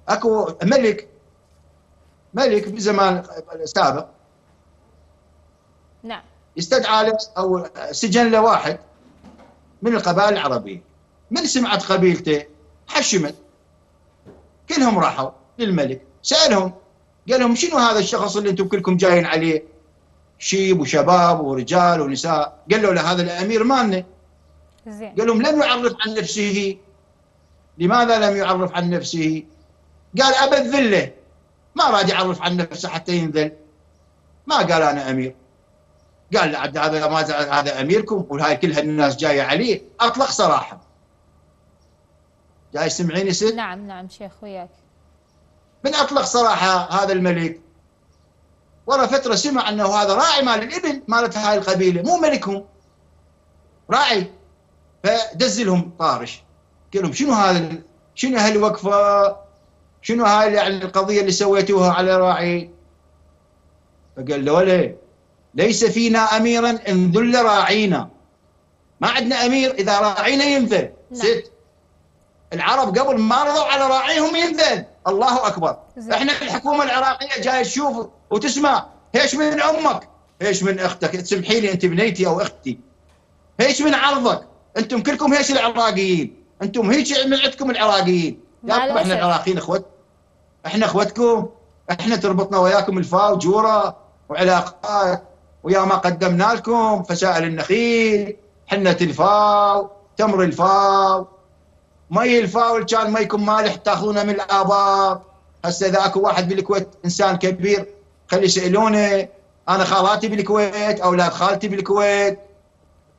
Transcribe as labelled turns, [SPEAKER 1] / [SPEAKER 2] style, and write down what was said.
[SPEAKER 1] اكو ملك بالزمان السابق
[SPEAKER 2] نعم
[SPEAKER 1] استدعى له او سجن له واحد من القبائل العربيه. من سمعت قبيلته حشمت، كلهم راحوا للملك سالهم، قال لهم شنو هذا الشخص اللي انتم كلكم جايين عليه، شيب وشباب ورجال ونساء؟ قالوا له هذا الامير مالنا.
[SPEAKER 2] زين.
[SPEAKER 1] قال لهم لم يعرف عن نفسه. لماذا لم يعرف عن نفسه؟ قال ابى الذله، ما راد يعرف عن نفسه حتى ينذل، ما قال انا امير. قال هذا اميركم وهاي كل هالناس جايه عليه. اطلق سراحه. جاي تسمعيني ست؟
[SPEAKER 2] نعم نعم شيخ وياك.
[SPEAKER 1] من اطلق سراحه هذا الملك، ورا فتره سمع انه هذا راعي مال الابل مالت هاي القبيله، مو ملكهم، راعي. فدز لهم طارش، قال لهم شنو هذا، شنو هالوقفه، شنو هاي يعني القضيه اللي سويتوها على راعي؟ فقال له ولا ليس فينا اميرا ان ذل راعينا، ما عندنا امير اذا راعينا ينذل. ست، العرب قبل ما رضوا على راعيهم ينذل. الله اكبر. احنا الحكومه العراقيه جايه تشوف وتسمع، هيش من امك، هيش من اختك، تسمحي لي انت بنيتي او اختي، هيش من عرضك، انتم كلكم هيش العراقيين، انتم هيك من عندكم العراقيين. يا احنا العراقيين اخوت، احنا اخوتكم، احنا تربطنا وياكم الفاو جوره وعلاقات، ويا ما قدمنا لكم فسائل النخيل، حنة الفاو، تمر الفاو، مي الفاو اللي كان ميكم مالح تاخذونه من الابار. هسه اذا اكو واحد بالكويت انسان كبير خلي يسالونه، انا خالاتي بالكويت، اولاد خالتي بالكويت،